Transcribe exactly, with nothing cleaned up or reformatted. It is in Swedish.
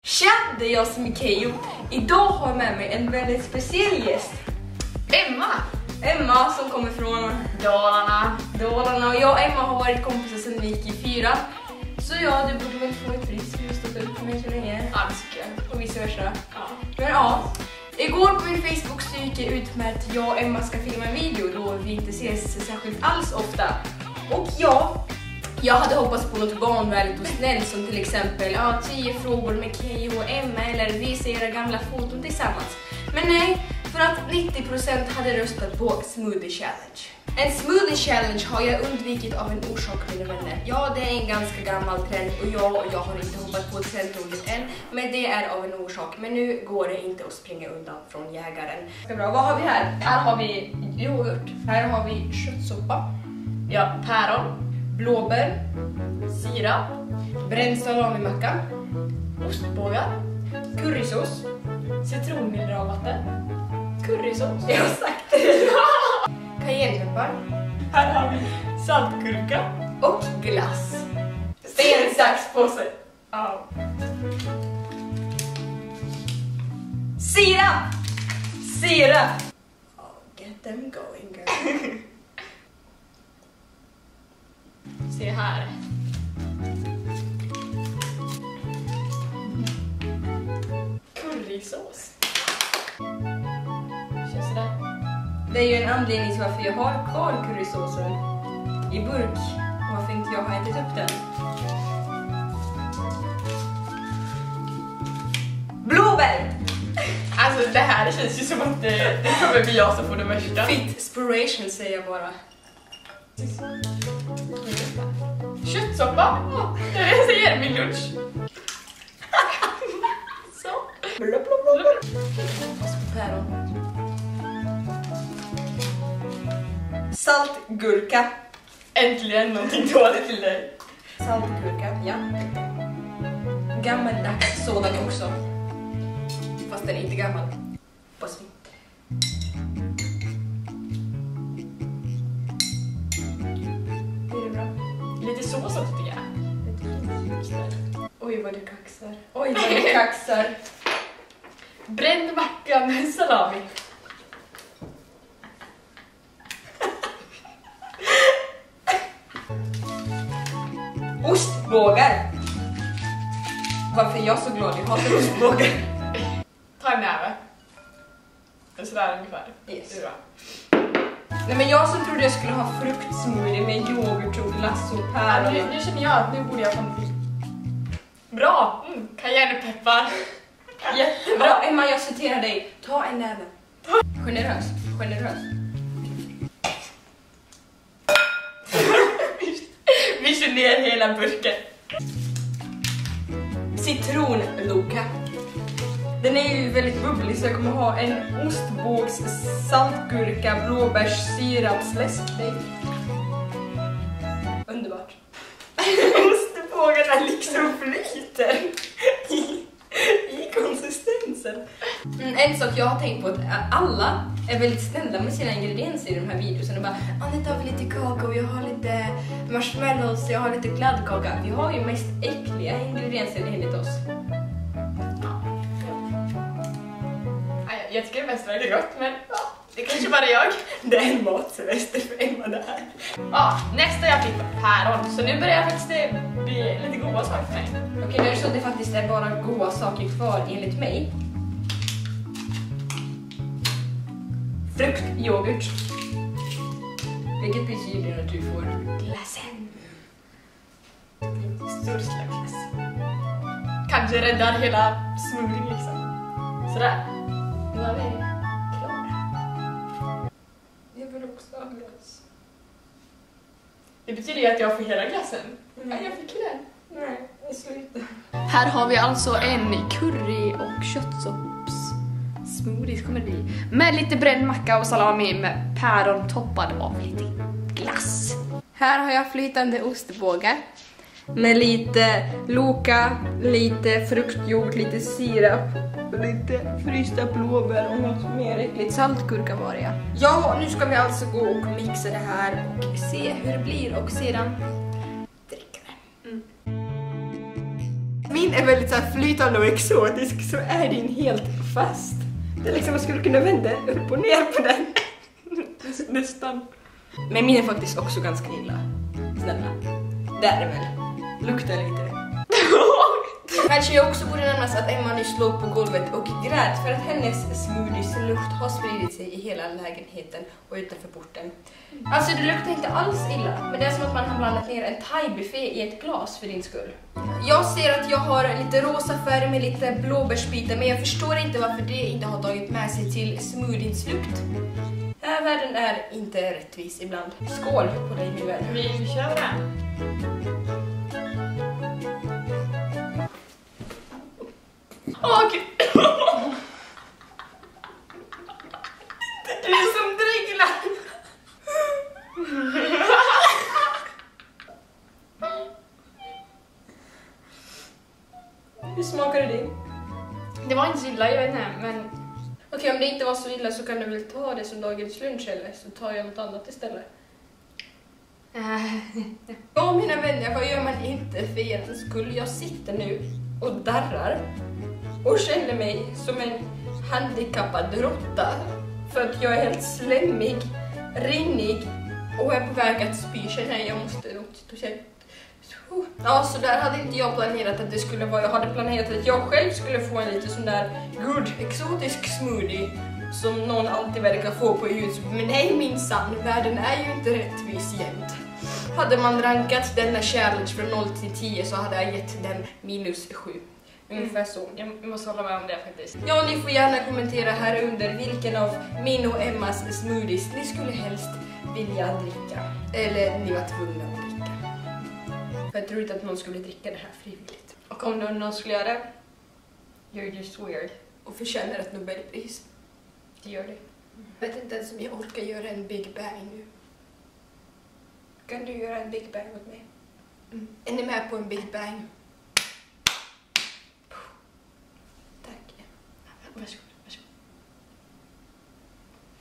Tja, det är jag som är Keyyo. Idag har jag med mig en väldigt speciell gäst. Emma! Emma som kommer från Dalarna. Dalarna. Och jag och Emma har varit kompisar sedan vi gick i fyra. Så ja, du borde väl få ett pris för att stå upp med så länge. Ja, det tycker jag. Och vice versa. Ja. Men ja, igår på min Facebook så gick jag ut med att jag och Emma ska filma en video då vi inte ses särskilt alls ofta. Och ja, jag hade hoppats på något barnvänligt och snällt som till exempel ja, tio frågor med Keyyo och Emma eller visa era gamla foton tillsammans. Men nej, för att nittio procent hade röstat på Smoothie Challenge. En Smoothie Challenge har jag undvikit av en orsak, mina vänner. Ja, det är en ganska gammal trend och jag, jag har inte hoppat på trendtåget än. Men det är av en orsak. Men nu går det inte att springa undan från jägaren. Bra, vad har vi här? Här har vi yoghurt. Här har vi köttsoppa, Ja, päron. blåbär, Sirap. bränd salamimacka, Ostbågar. currysås, Citronmineralvatten. Currysås. jag har sagt det, cayennepeppar Här har vi saltgurka. och glass. Sten, sax, påse. Ja. Sirap! Sirap! Oh, get them going, girl. Se här. Currysås. Känns det där? Det är ju en anledning till varför jag har kvar currysåsen i burk. Och varför inte jag har ätit upp den. Blåbär! Alltså det här känns ju som att det, det kommer bli jag som får det värsta. Fit-spiration säger jag bara. Köttsoppa. Ja, det är det jag säger, min lunch. Så. Blå, blå, blå, blå. Pass på päron. Saltgurka. Äntligen någonting dåligt till dig. Saltgurka, ja. Gammaldags sådan också. Fast den är inte gammal. Hoppas vi. Blir det bra? Lite sås också tycker jag. Oj vad du kaxar. Oj vad du kaxar. Bränd macka med salami. Ostbågar. Varför är jag så glad? Jag hatar ostbågar. Ta en näve. Sådär ungefär. Yes. Det är bra. Nej men jag som trodde jag skulle ha fruktsmoothie med yoghurt och glass och Ja, päron. nu, nu känner jag att nu borde jag få en till. Bra! Mm, cayennepeppar. Jättebra. Bra, Emma, jag citerar dig. Ta en näve. Generös, generös. Vi kör ner hela burken. Citronloka. Den är ju väldigt bubblig så jag kommer ha en ostbågs saltgurka blåbärs sirapsläsk. Underbart. Ostbågarna liksom flyter i, i konsistensen. Mm, en sak jag har tänkt på att alla är väldigt snälla med sina ingredienser i de här videorna. Och bara, ah, nu tar vi lite kakao, jag har lite marshmallows, jag har lite kladdkaka. Vi har ju mest äckliga ingredienser enligt oss. Jag tycker det mest verkar gott, men ja, det är kanske bara jag. Det är en matsemester för Emma det här. Ja, nästa jag fick var päron, så nu börjar faktiskt det bli lite goda saker för mig. Okej, nu är det så att det faktiskt är bara goda saker kvar enligt mig. Fruktyoghurt. Vilket betyder att du får glassen. Stor slags. Kanske räddar hela smoothien liksom. Sådär. Nu är vi klara. Jag vill också ha glass. Det betyder ju att jag får hela glassen. Mm. Nej, jag fick den. Nej, jag slutar. Här har vi alltså en curry och köttsopps smoothie kommer det bli. Med lite bränd macka och salami med päron toppad av lite glass. Här har jag flytande ostbågar. Med lite loka, lite fruktyoghurt, lite sirap, lite frysta blåbär och något mer äckligt. Saltgurka var det ja. Ja, nu ska vi alltså gå och mixa det här och se hur det blir och sedan dricka det. Mm. min är väldigt så här flytande och exotisk, så är din helt fast. Det är liksom, man skulle kunna vända upp och ner på den. Nästan. Men min är faktiskt också ganska illa. Snälla. Där är väl. Luktar lite. Kanske jag också borde nämnas att Emma nyss låg på golvet och grät för att hennes smoothies lukt har spridit sig i hela lägenheten och utanför porten. Alltså det luktar inte alls illa, men det är som att man har blandat ner en thai-buffé i ett glas för din skull. Jag ser att jag har lite rosa färg med lite blåbärsbitar, men jag förstår inte varför det inte har tagit med sig till smoothies lukt. Äh, världen är inte rättvis ibland. Skål på dig min vän. Vi kör den. Åh gud! Det är du som dreglar! Hur smakade det? Det var inte så illa, jag vet inte, men... Okej, okay, om det inte var så illa så kan du väl ta det som dagens lunch eller så tar jag något annat istället. Ja mina vänner, vad gör man inte för er skull? Jag sitter nu och darrar och känner mig som en handikappad råtta för att jag är helt slemmig, rinnig och är på väg att spy. Känner jag måste nog sitta och ja, så där hade inte jag planerat att det skulle vara. Jag hade planerat att jag själv skulle få en lite sån där god exotisk smoothie som någon alltid verkar få på YouTube. Men nej minsann, världen är ju inte rättvis jämt. Hade man rankat denna challenge från noll till tio så hade jag gett den minus sju. Ungefär så. Jag måste hålla med om det faktiskt. Ja, ni får gärna kommentera här under vilken av min och Emmas smoothies ni skulle helst vilja dricka. Eller ni var tvungna att dricka. För jag tror inte att någon skulle dricka det här frivilligt. Och om någon skulle göra det, you're just weird. Och förtjänar ett Nobelpris. Det gör det. Jag vet inte ens om jag orkar göra en Big Bang nu. Kan du göra en Big Bang åt mig? Mm. Är ni med på en Big Bang? Tack. Varsågod.